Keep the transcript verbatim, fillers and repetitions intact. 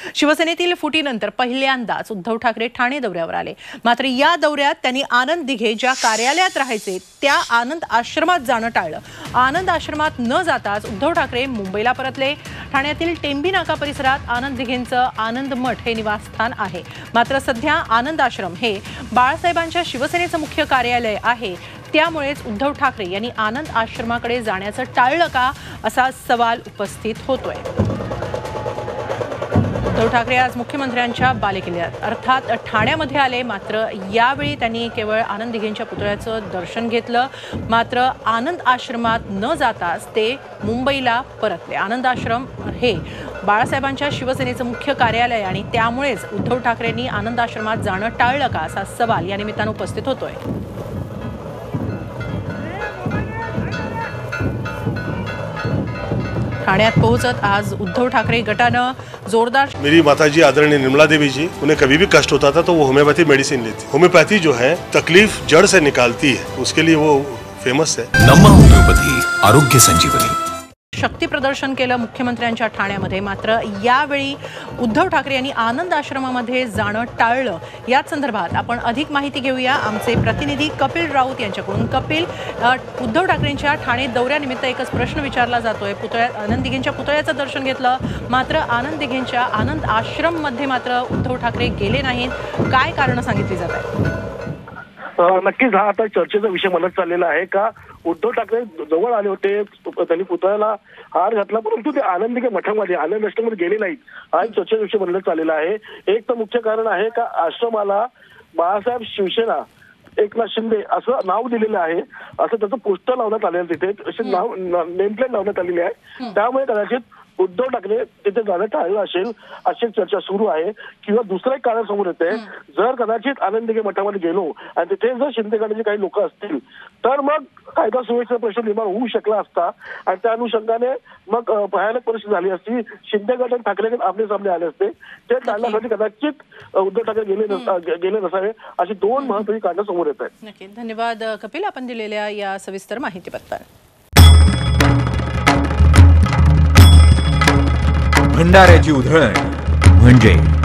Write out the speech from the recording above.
शिवसेनेतील फुटीनंतर पहिल्यांदाच उद्धव ठाकरे ठाणे दौऱ्यावर आले। मात्र या दौऱ्यात त्यांनी आनंद दिघे ज्या कार्यालयात राहायचे त्या आनंद आश्रमात जाणं टाळलं। आनंद आश्रमात न जाताच उद्धव ठाकरे मुंबईला परतले। ठाण्यातील टेंबी नाका परिसरात आनंद दिघेंचं आनंद मठ हे निवासस्थान आहे। मात्र सध्या आनंद आश्रम हे बाळासाहेबांच्या शिवसेनेचं मुख्य कार्यालय आहे, त्यामुळेच उद्धव ठाकरे यांनी आनंद आश्रमाकडे जाण्याचं टाळलं का असा सवाल उपस्थित होतोय। उद्धव ठाकरे आज मुख्यमंत्र्यांच्या बालेकिल्ल्यात अर्थात ठाण्यामध्ये आले। मात्र यावेळी त्यांनी केवळ आनंद दिघेंच्या पुतळ्याचं दर्शन घेतलं। मात्र आनंद आश्रमात न जाताच ते मुंबईला परतले। आनंद आश्रम हे बाळासाहेबांच्या शिवसेनेचं मुख्य कार्यालय आणि त्यामुळेच उद्धव ठाकरेंनी आनंद आश्रमात जाणं टाळलं का असा सवाल या निमित्तानं उपस्थित होतोय। ठाण्यात पोहोचत आज उद्धव ठाकरे गटानं जोरदार। मेरी माताजी आदरणीय निर्मला देवी जी, उन्हें कभी भी कष्ट होता था तो वो होम्योपैथी मेडिसिन लेती। होम्योपैथी जो है तकलीफ जड़ से निकालती है, उसके लिए वो फेमस है। नम्मा होम्योपैथी आरोग्य संजीवनी। शक्ती प्रदर्शन केलं मुख्यमंत्र्यांच्या ठाण्यामध्ये। मात्र यावेळी उद्धव ठाकरे यांनी आनंद आश्रमामध्ये जाणं टाळलं। याच संदर्भात आपण अधिक माहिती घेऊया आमचे प्रतिनिधी कपिल राऊत यांच्याकडून। कपिल, उद्धव ठाकरेंच्या ठाणे दौऱ्यानिमित्त एकच प्रश्न विचारला जातोय। पुतळ्यात आनंद दिघेंच्या पुतळ्याचं दर्शन घेतलं, मात्र आनंद दिघेंच्या आनंद आश्रम मध्ये मात्र उद्धव ठाकरे गेले नाहीत। काय कारण सांगितली जात आहेत? नक्कीच हा आता चर्चेचा विषय बनत चाललेला आहे का उद्धव ठाकरे जवळ आले होते, त्यांनी पुतळ्याला हार घातला, परंतु ते आनंद दिघे मठामध्ये आनंद आश्रमामध्ये गेले नाहीत। हा एक चर्चेचा विषय बनत चाललेला आहे। एक तर मुख्य कारण आहे का आश्रमाला बाळासाहेब शिवसेना एकनाथ शिंदे असं नाव दिलेलं आहे, असं त्याचं पोस्टर लावण्यात आलेलं तिथे, असे नाव नेमप्लेट लावण्यात आलेली आहे। त्यामुळे कदाचित उद्धव ठाकरे तिथे जाणं टाळलं असेल अशी चर्चा सुरू आहे। किंवा दुसरं एक कारण समोर येते, जर कदाचित आनंद दिघे मठामध्ये गेलो आणि तिथे जर शिंदे गटाचे काही लोक असतील तर मग कायदा सुव्यवस्थेचा प्रश्न निर्माण होऊ शकला असता आणि त्या अनुषंगाने मग भयानक परिस्थिती झाली असती। शिंदे गट आणि ठाकरे गट आमने सामने आले असते, ते टाळण्यासाठी कदाचित उद्धव ठाकरे गेले गेले नसावे अशी दोन महत्त्वाची कारणं समोर येत आहेत। नक्की, धन्यवाद कपिल आपण दिलेल्या या सविस्तर माहितीबद्दल। भंडाऱ्याची उधळण म्हणजे